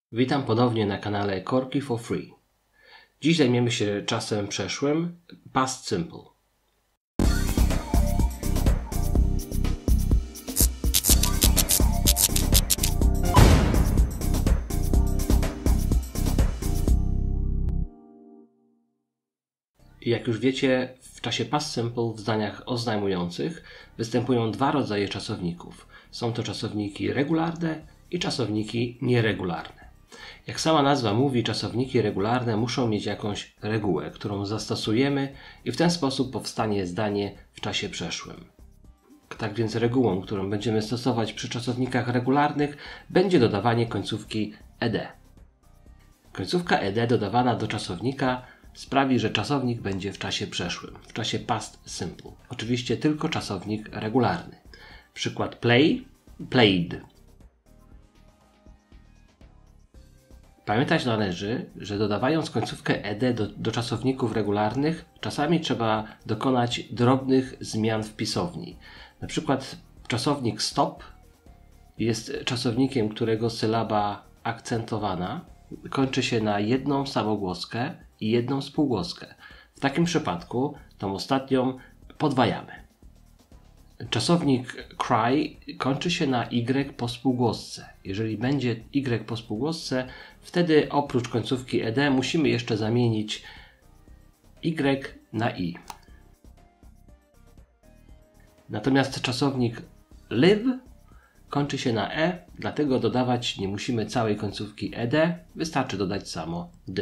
Witam ponownie na kanale Korki for Free. Dziś zajmiemy się czasem przeszłym, past simple. Jak już wiecie, w czasie past simple w zdaniach oznajmujących występują dwa rodzaje czasowników. Są to czasowniki regularne i czasowniki nieregularne. Jak sama nazwa mówi, czasowniki regularne muszą mieć jakąś regułę, którą zastosujemy i w ten sposób powstanie zdanie w czasie przeszłym. Tak więc regułą, którą będziemy stosować przy czasownikach regularnych, będzie dodawanie końcówki ed. Końcówka ed dodawana do czasownika sprawi, że czasownik będzie w czasie przeszłym, w czasie past simple. Oczywiście tylko czasownik regularny. Przykład play, played. Pamiętać należy, że dodawając końcówkę ed do czasowników regularnych, czasami trzeba dokonać drobnych zmian w pisowni. Na przykład czasownik stop jest czasownikiem, którego sylaba akcentowana kończy się na jedną samogłoskę i jedną spółgłoskę. W takim przypadku tą ostatnią podwajamy. Czasownik cry kończy się na y po spółgłosce. Jeżeli będzie y po spółgłosce, wtedy oprócz końcówki ed musimy jeszcze zamienić y na i. Natomiast czasownik live kończy się na e, dlatego dodawać nie musimy całej końcówki ed, wystarczy dodać samo d.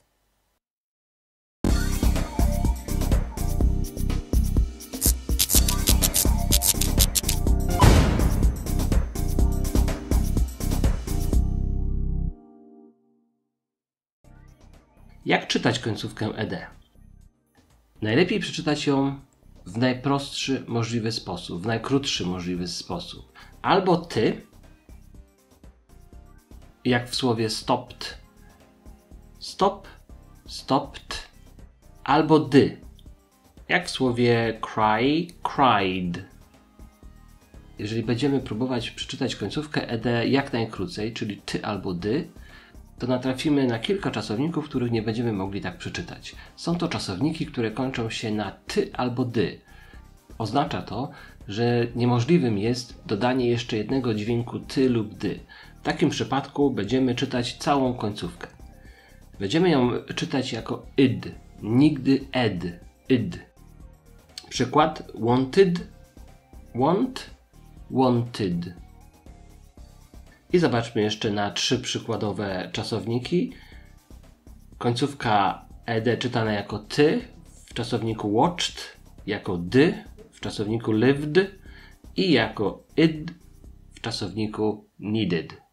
Jak czytać końcówkę ed? Najlepiej przeczytać ją w najprostszy możliwy sposób, w najkrótszy możliwy sposób. Albo ty, jak w słowie stopped, stop, stopped, albo dy, jak w słowie cry, cried. Jeżeli będziemy próbować przeczytać końcówkę ed jak najkrócej, czyli ty albo dy, to natrafimy na kilka czasowników, których nie będziemy mogli tak przeczytać. Są to czasowniki, które kończą się na ty albo dy. Oznacza to, że niemożliwym jest dodanie jeszcze jednego dźwięku ty lub dy. W takim przypadku będziemy czytać całą końcówkę. Będziemy ją czytać jako id, nigdy ed, id. Przykład wanted, want, wanted. I zobaczmy jeszcze na trzy przykładowe czasowniki. Końcówka ed czytana jako ty, w czasowniku watched, jako dy, w czasowniku lived i jako id, w czasowniku needed.